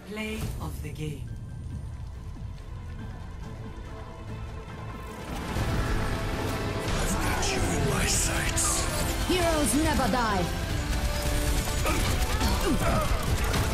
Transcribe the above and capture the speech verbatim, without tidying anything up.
Play of the game. I've got you in my sights. Heroes never die.